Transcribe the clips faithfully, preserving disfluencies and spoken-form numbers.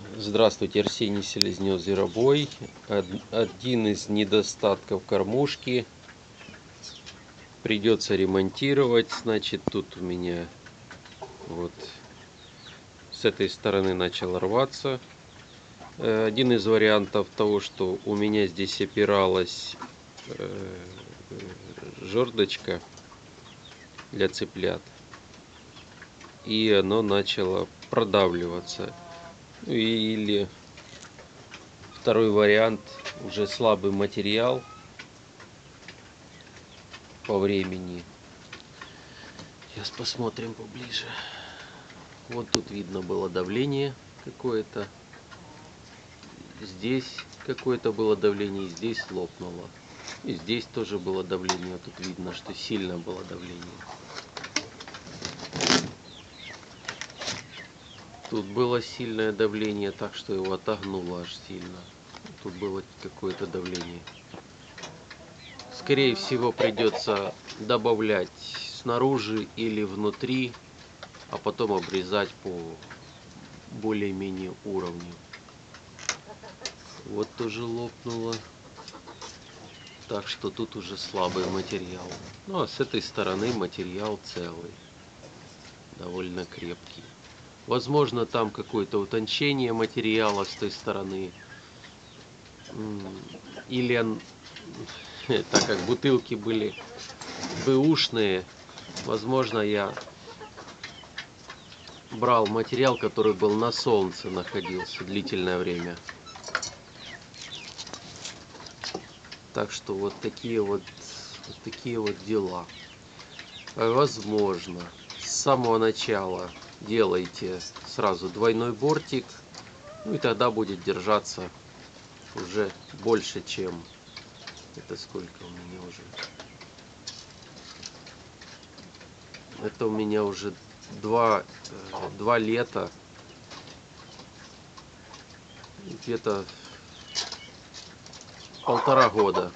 Здравствуйте, Арсений Селезнев, Зверобой. Один из недостатков кормушки придется ремонтировать. Значит, тут у меня вот с этой стороны начал рваться. Один из вариантов того, что у меня здесь опиралась жердочка для цыплят, и оно начало продавливаться. Или второй вариант, уже слабый материал по времени. Сейчас посмотрим поближе. Вот тут видно было давление какое-то. Здесь какое-то было давление, и здесь лопнуло. И здесь тоже было давление. Тут видно, что сильно было давление. Тут было сильное давление, так что его отогнуло аж сильно. Тут было какое-то давление. Скорее всего, придется добавлять снаружи или внутри, а потом обрезать по более-менее уровню. Вот тоже лопнуло. Так что тут уже слабый материал. Ну а с этой стороны материал целый. Довольно крепкий. Возможно, там какое-то утончение материала с той стороны. Или он, так как бутылки были бэушные, возможно, я брал материал, который был на солнце находился длительное время. Так что вот такие вот, вот такие вот дела. Возможно, с самого начала делайте сразу двойной бортик, ну и тогда будет держаться уже больше, чем это сколько у меня уже. Это у меня уже два, два лета, где-то полтора года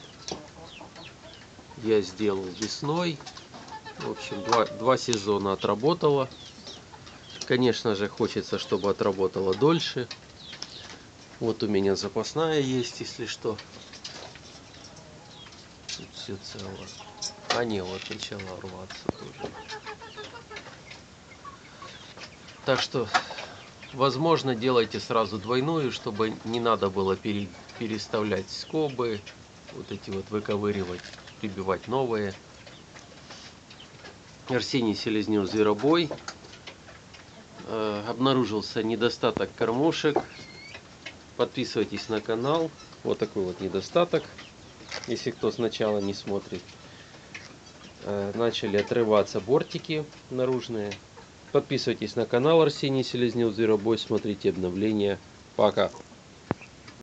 я сделал весной. В общем, два, два сезона отработала. Конечно же, хочется, чтобы отработала дольше. Вот у меня запасная есть, если что. Тут все цело. А не, вот начала рваться тоже. Так что, возможно, делайте сразу двойную, чтобы не надо было пере, переставлять скобы, вот эти вот выковыривать, прибивать новые. Арсений Селезнев, Зверобой. Э, обнаружился недостаток кормушек. Подписывайтесь на канал. Вот такой вот недостаток. Если кто сначала не смотрит. Э, начали отрываться бортики наружные. Подписывайтесь на канал Арсений Селезнев, Зверобой. Смотрите обновления. Пока.